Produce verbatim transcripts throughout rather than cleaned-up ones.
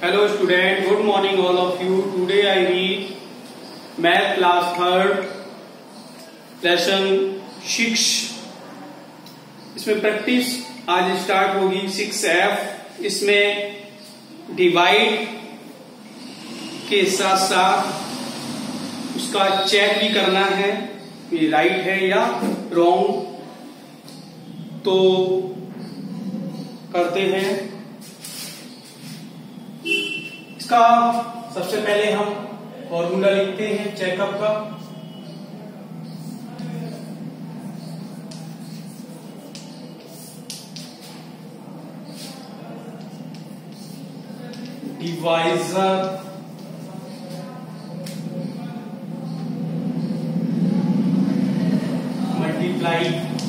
Hello student, good morning all of you. Today I read math class third lesson six. इसमें practice आज start होगी six F. इसमें divide के साथ साथ उसका चेक भी करना है ये राइट है या रॉन्ग. तो करते हैं. इसका सबसे पहले हम फॉर्मूला लिखते हैं चेकअप का. डिवाइजर मल्टीप्लाई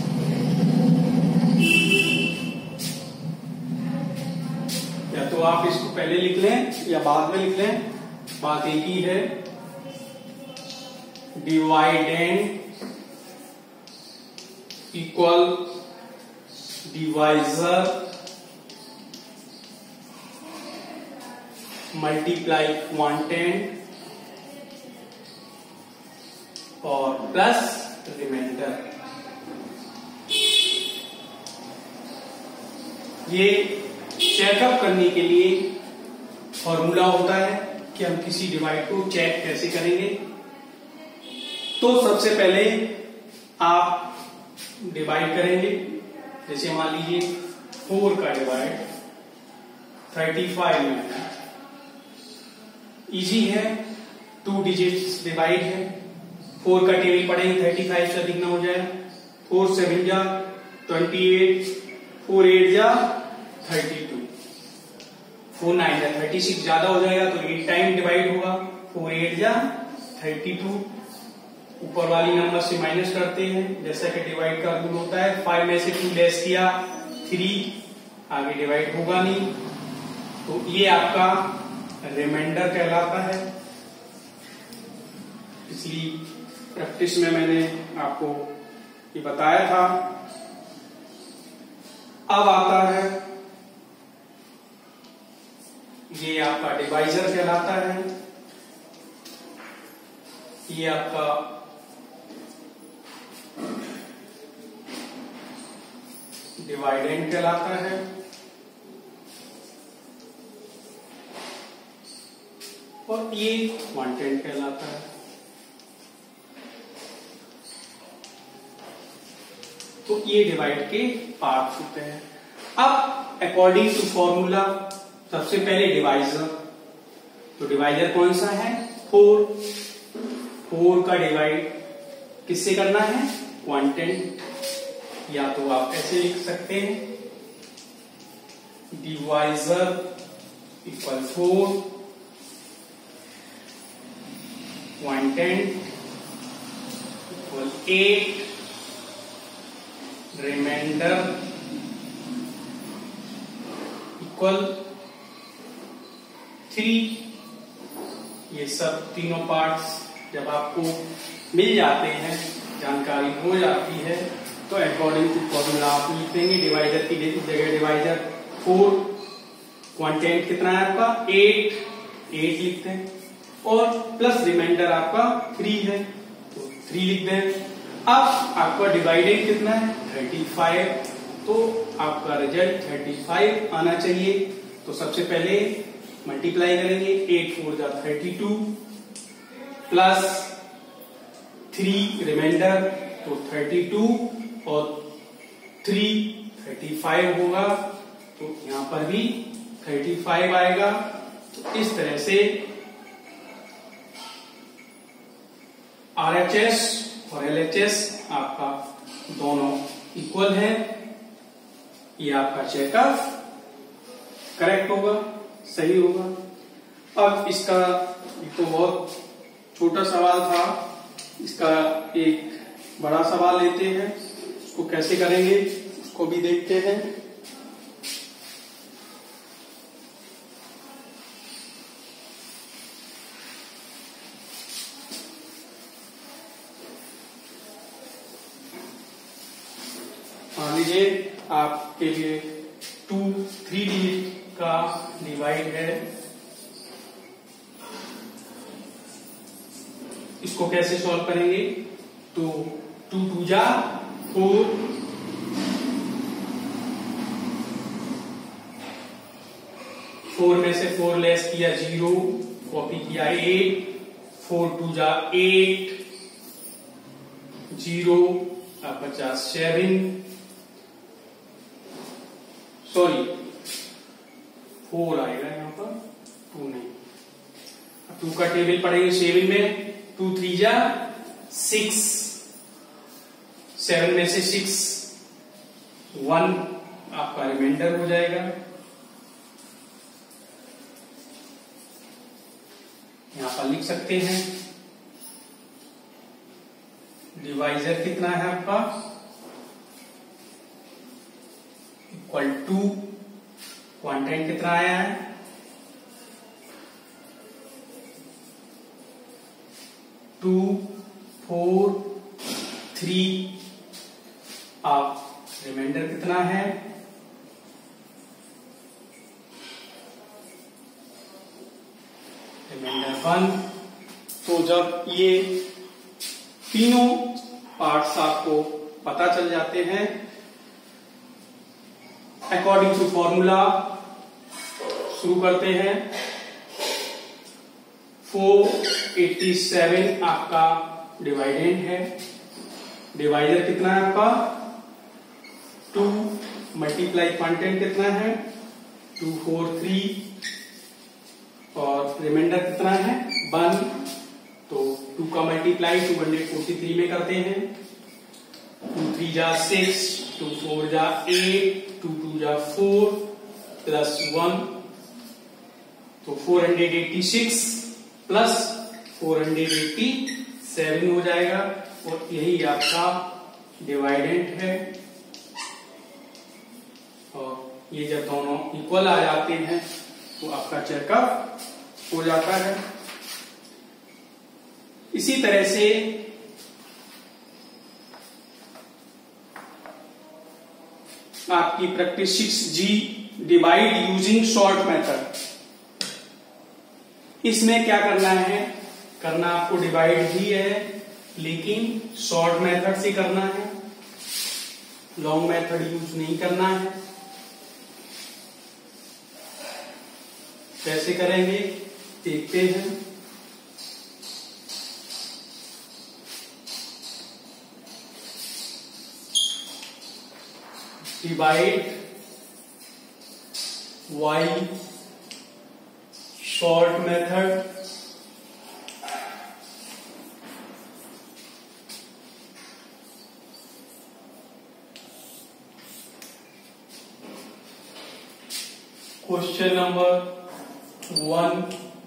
या तो आप इसको पहले लिख लें या बाद में लिख लें, बात एक ही है. Dividend equal divisor multiply quotient और प्लस रिमाइंडर. ये चेकअप करने के लिए फॉर्मूला होता है कि हम किसी डिवाइड को चेक कैसे करेंगे. तो सबसे पहले आप डिवाइड करेंगे. जैसे मान लीजिए फोर का डिवाइड थर्टी फाइव में. इजी है, टू डिजिट्स डिवाइड है. फोर का टेबल पढ़ेंगे, थर्टी फाइव से अधिक ना हो जाए. फोर सेवन जा ट्वेंटी एट, फोर एट जा थर्टी टू, फोर नाइन जा थर्टी सिक्स. ज्यादा हो जाएगा तो एट टाइम डिवाइड होगा. फोर एट जा थर्टी टू. ऊपर वाली नंबर से माइनस करते हैं जैसा कि डिवाइड का रूल होता है. फाइव में से टू लेस किया थ्री, आगे डिवाइड होगा नहीं. तो ये आपका रिमाइंडर कहलाता है. इसलिए प्रैक्टिस में मैंने आपको ये बताया था. अब आता है ये आपका डिवाइजर कहलाता है. ये आपका डिवाइडेंड कहलाता है. और ये क्वांटेंट कहलाता है. तो ये डिवाइड के पार्ट्स होते हैं. अब अकॉर्डिंग टू फॉर्मूला सबसे पहले डिवाइजर. तो डिवाइजर कौन सा है? फोर. फोर का डिवाइड किससे करना है? क्वांटेंट. या तो आप ऐसे लिख सकते हैं divisor equal four, quotient equal eight, remainder equal three. ये सब तीनों पार्ट्स जब आपको मिल जाते हैं, जानकारी हो जाती है, तो अकॉर्डिंग टू फॉर्मूला आप लिख देंगे. डिवाइजर की जगह डिवाइजर फोर, क्वांटेंट कितना है आपका? एट. एट लिखते हैं और प्लस रिमाइंडर आपका थ्री है तो थ्री लिख दें. अब आपका डिवाइडेंड कितना है? Thirty five. तो आपका रिजल्ट थर्टी फाइव आना चाहिए. तो सबसे पहले मल्टीप्लाई करेंगे. एट फोर जा thirty two plus three remainder तो थर्टी टू और थ्री थर्टी फाइव होगा. तो यहां पर भी थर्टी फाइव आएगा. तो इस तरह से आरएचएस और एलएचएस आपका दोनों इक्वल है. ये आपका चेकअप करेक्ट होगा, सही होगा. अब इसका ये तो बहुत छोटा सवाल था. इसका एक बड़ा सवाल लेते हैं. उसको कैसे करेंगे उसको भी देखते हैं. मान लीजिए आपके लिए टू थ्री डिजिट का डिवाइड है इसको कैसे सॉल्व करेंगे? तो टू टू जा फोर, फोर में से फोर लेस किया जीरो, कॉपी किया एट, फोर टू जा एट, जीरो अब बचा सेवन, सॉरी फोर आएगा यहां पर, टू नहीं। अब टू का टेबल पढ़ेंगे सेवन में, टू थ्री जा सिक्स, सेवन में से सिक्स, वन आपका रिमाइंडर हो जाएगा। यहां पर लिख सकते हैं डिवाइजर कितना है आपका, इक्वल टू, क्वांटाइल कितना आया है, टू फोर थ्री, आप रिमाइंडर कितना है, रिमाइंडर वन। तो जब ये तीनों पार्ट्स आपको पता चल जाते हैं, अकॉर्डिंग टू फॉर्मूला शुरू करते हैं। फोर एट्टी सेवन आपका डिवाइडेंड है, डिवाइजर कितना है आपका, टू मल्टीप्लाई क्वांटेंट कितना है, टू फोर थ्री, और रिमाइंडर कितना है वन। तो टू का multiply two hundred forty three में करते हैं, टू थ्री जा सिक्स, टू फोर जा एट, टू टू जा फोर प्लस वन, तो four hundred eighty six plus four hundred eighty seven हो जाएगा, और यही आपका डिवाइडेंट है। और ये जब दोनों इक्वल आ जाते हैं तो आपका चेकअप हो जाता है। इसी तरह से आपकी practice six G, divide using short method. इसमें क्या करना है, करना आपको डिवाइड ही है, लेकिन शॉर्ट मेथड से करना है, लॉन्ग मेथड यूज नहीं करना है। कैसे करेंगे देखते हैं। Divide by short method, question number one,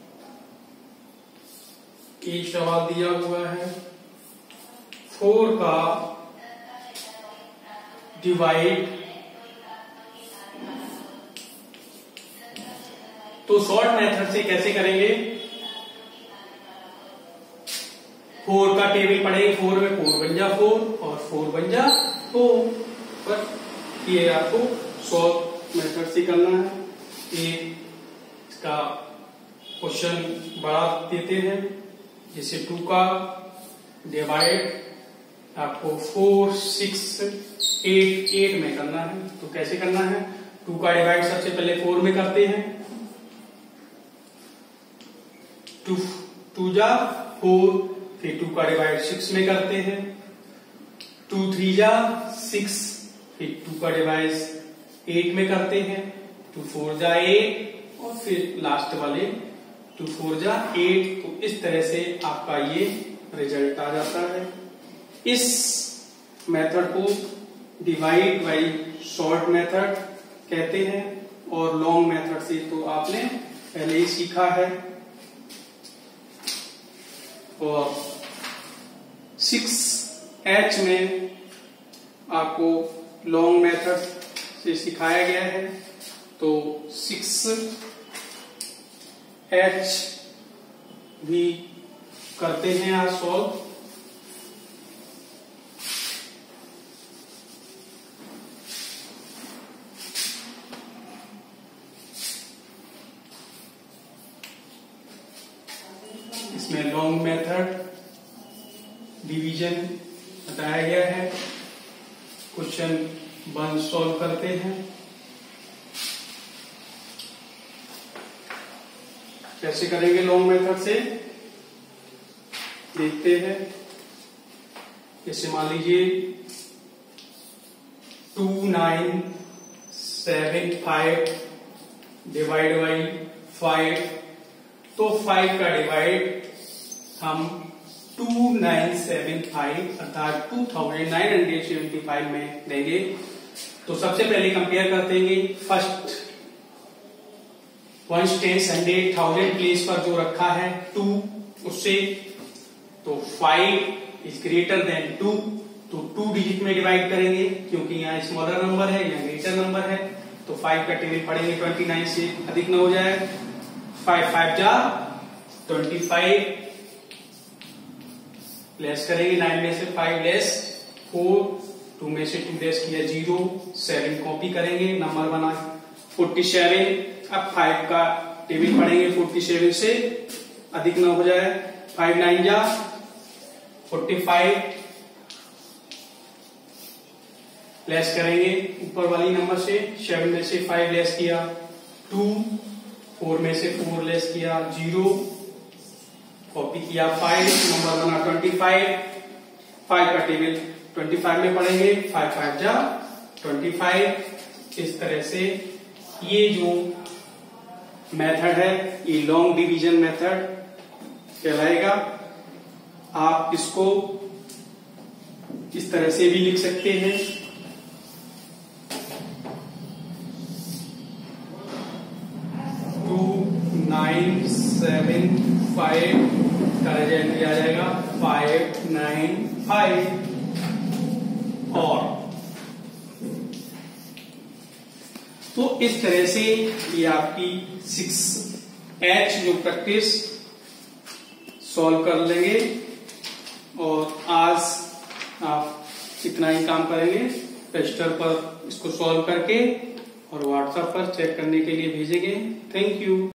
एक सवाल दिया हुआ है, फोर का डिवाइड, तो शॉर्ट मेथड से कैसे करेंगे, फोर का टेबल पढ़ेंगे, फोर में फोर बन जा फोर और फोर बन जा फोर, पर ये आपको शॉर्ट मेथड से करना है। एक का क्वेश्चन बड़ा देते हैं, जैसे टू का डिवाइड आपको फोर सिक्स एट एट में करना है। तो कैसे करना है, टू का डिवाइड सबसे पहले फोर में करते हैं, टू टू जा फोर, फिर टू का डिवाइड सिक्स में करते हैं, टू थ्री जा सिक्स, फिर टू का डिवाइड एट में करते हैं, टू फोर जा एट, और फिर लास्ट वाले टू फोर जा एट। तो इस तरह से आपका ये रिजल्ट आ जाता है। इस मेथड को डिवाइड बाई शॉर्ट मेथड कहते हैं, और लॉन्ग मेथड से तो आपने पहले ही सीखा है। और सिक्स एच में आपको लॉन्ग मेथड से सिखाया गया है। तो सिक्स एच भी करते हैं आज सॉल्व। इसमें लॉन्ग मेथड डिवीजन बताया गया है। क्वेश्चन वन सॉल्व करते हैं। कैसे करेंगे लॉन्ग मेथड से देखते हैं। जैसे मान लीजिए two nine seven five divide by five, तो फाइव का डिवाइड हम टू नाइन सेवन फाइव अर्थात two thousand nine hundred seventy five में देंगे। तो सबसे पहले कंपेयर करते हैं first one tens hundred thousand place पर जो रखा है टू उससे, तो five is greater than two, तो टू डिजिट में डिवाइड करेंगे क्योंकि यहाँ स्मॉलर नंबर है, यहाँ ग्रेटर नंबर है। तो फाइव का टेबल पढ़ेंगे ट्वेंटी नाइन से अधिक न हो जाए। फाइव फाइव जा ट्वेंटी फाइव, लेस करेंगे नाइन में से फाइव लेस फोर, टू में से टू लेस किया जीरो, सेवन कॉपी करेंगे नंबर बना फोर्टी सेवन। अब फाइव का टेबल पढ़ेंगे फोर्टी सेवन से अधिक न हो जाए। फाइव नाइन जा फोर्टी फाइव, लेस करेंगे ऊपर वाली नंबर से, सेवन में से फाइव लेस किया टू, फोर में से फोर लेस किया जीरो, कॉपी किया फाइव, नंबर बना ट्वेंटी फाइव। फाइव का टेबल ट्वेंटी फाइव में पढ़ेंगे, फाइव फाइव जा ट्वेंटी फाइव। इस तरह से ये जो मेथड है ये लॉन्ग डिवीजन मेथड कहलाएगा। आप इसको इस तरह से भी लिख सकते हैं। टू नाइन सेवन फाइव का रिजल्ट आ जाएगा फाइव नाइन फाइव। और तो इस तरह से ये आपकी सिक्स एच जो प्रैक्टिस सॉल्व कर लेंगे। और आज आप इतना ही काम करेंगे, रजिस्टर पर इसको सॉल्व करके और व्हाट्सएप पर चेक करने के लिए भेजेंगे। Thank you.